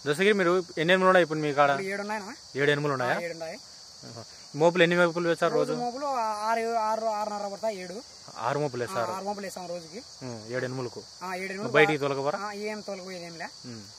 దశగిరి మీరు ఎన్ని ఎనుములు ఉన్నాయి ఇప్పుడు మీ కాడ? 7 ఉన్నాయి. 7 ఎనుములు ఉన్నాయా? 7 ఉన్నాయి. మోపులు ఎన్ని మోపులు వేస్తారు రోజు? మోపులు 6-6:30 పడతాయి. 7 6 మోపులు వేస్తారు. 6 మోపులు వేస్తాం రోజుకి. 7 ఎనుములకు 7 ఎనుములు బయటికి తొలగవరా? ఏం తొలగపోయేది ఏం లే.